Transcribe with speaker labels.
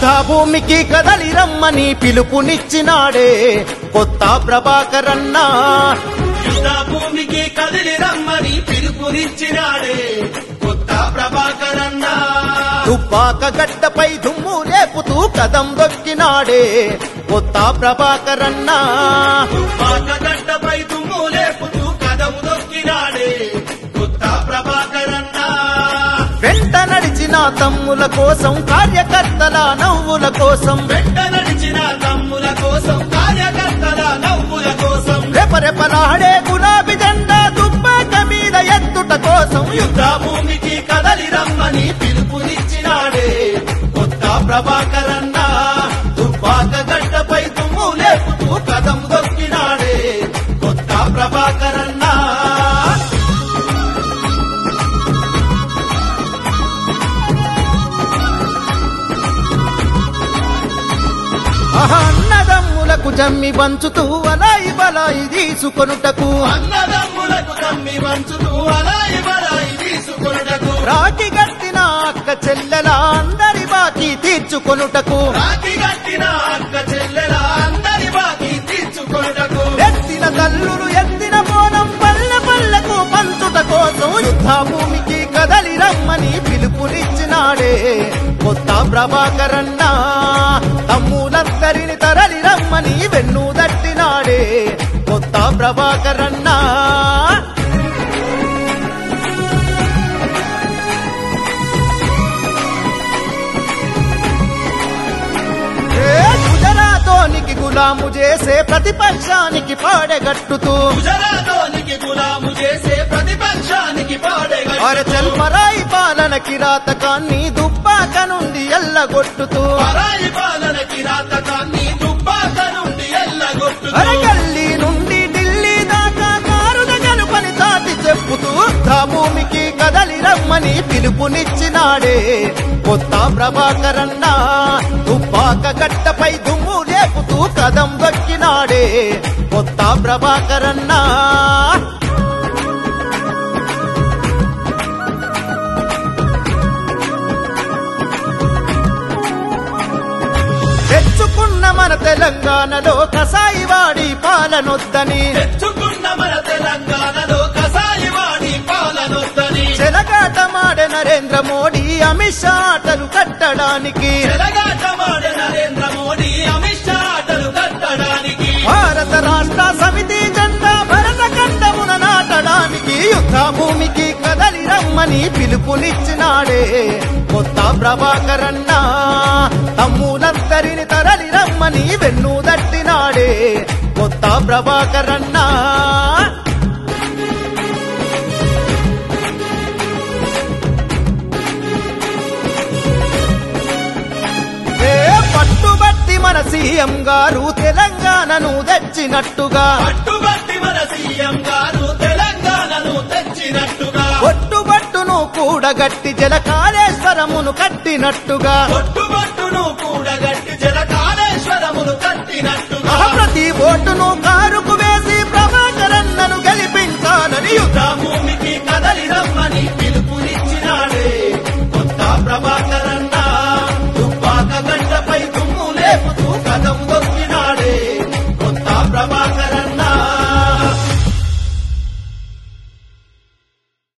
Speaker 1: యుద్ధ భూమికి కదలి రమ్మని పిలుపునిచ్చినాడే కొత్త ప్రభాకరన్న
Speaker 2: యుద్ధ భూమికి కదిలి రమ్మని పిలుపునిచ్చినాడే కొత్త ప్రభాకరన్న
Speaker 1: తుపాక గడ్డపై దుమ్ము లేపుతూ కదం దొక్కినాడే కొత్త ప్రభాకరన్న
Speaker 2: తుపాక గడ్డపై దుమ్ము లేపుతూ కదం దొక్కినాడే కొత్త ప్రభాకరన్న
Speaker 1: వెంట నడిచిన తమ్ముల కోసం కార్యకర్తల నవ్వుల కోసం
Speaker 2: వెంట నడిచిన తమ్ముల కోసం కార్యకర్తల నవ్వుల కోసం
Speaker 1: రెపరెపలాడే గులాబీ జెండా తుపాక మీద ఎత్తుట కోసం
Speaker 2: యుద్ధ భూమికి కదలి రమ్మని పిలుపునిచ్చినాడే కొత్త ప్రభాకరన్న తుపాక గడ్డపై దుమ్ము లేపుతూ కదం దొక్కినాడే కొత్త ప్రభాకరన్న
Speaker 1: అన్నదమ్ములకు జమ్మి వంచుతూ అలాయి బలాయి తీసుకొనుటకు
Speaker 2: అన్నదమ్ములకు తమ్మి వంచుతూ అలాయి బలాయి తీసుకొనుటకు
Speaker 1: రాఖీ గట్టిన అక్క చెల్లెల అందరి బాకీ తీర్చుకొనుటకు
Speaker 2: రాఖీ కట్టిన అక్క చెల్లెల అందరి బాకీ తీర్చుకొనుటకు
Speaker 1: ఎత్తిన తల్లులు ఎత్తిన బోనం పల్లె పల్లెకు పంచుట కోసం యుద్ధ భూమికి కదలి రమ్మని పిలుపునిచ్చినాడే కొత్త ప్రభాకరన్న తమ్ములందరిని తరలి రమ్మని వెన్ను దట్టినాడే కొత్త ప్రభాకరన్న గుజరాతోనికి గులాము చేసే ప్రతిపక్షానికి పాడెగట్టుతూ
Speaker 2: గుజరాతోనికి గులాము చేసే ప్రతిపక్షానికి పాడేగట్టు
Speaker 1: అరచల్ పరాయి పాలన కిరాతకాన్ని దుబ్బాక నుండి ఎల్లగొట్టుతూ
Speaker 2: పరాయి పాలన కిరాతకాన్ని దుబ్బాక నుండి ఎల్లగొట్టుతూ
Speaker 1: అరగల్లి నుండి ఢిల్లీ దాకా కారుద గనుపని చాటి చెప్పుతూ భూమికి కదలి రమ్మని పిలుపునిచ్చినాడే కొత్త ప్రభాకరన్న తుపాక గడ్డపై దుమ్ము లేపుతూ కదం దొక్కినాడే కొత్త ప్రభాకరన్న తెచ్చుకున్న మన తెలంగాణలో కసాయి వాడి పాలనొద్దని
Speaker 2: తెచ్చుకున్న మన తెలంగాణలో కసాయి వాడి పాలనొద్దని
Speaker 1: చెలగాటమాడే నరేంద్ర మోడీ అమిత్ షా ఆటలు కట్టడానికి
Speaker 2: చెలగాటమాడే నరేంద్ర మోడీ అమిత్ షా ఆటలు కట్టడానికి
Speaker 1: భారత రాష్ట్ర సమితి జెండా భరత ఖండమున నాటడానికి యుద్ధ భూమికి కదలి రమ్మని పిలుపునిచ్చినాడే కొత్త ప్రభాకరన్న తమ్ములందరిని తరలి రమ్మని వెన్ను దట్టినాడే కొత్త ప్రభాకరన్న పట్టుబట్టి మన సీఎం గారు తెలంగాణను తెచ్చినట్టుగా
Speaker 2: పట్టుబట్టి మన సీఎం గారు తెలంగాణను తెచ్చినట్టుగా
Speaker 1: ఒట్టుబట్టును కూడగట్టి జలకాళేశ్వరమును కట్టినట్టుగా
Speaker 2: ఒట్టుబట్టును కూడగట్టి జలకాళేశ్వరమును కట్టినట్టుగా
Speaker 1: ప్రతి ఓటును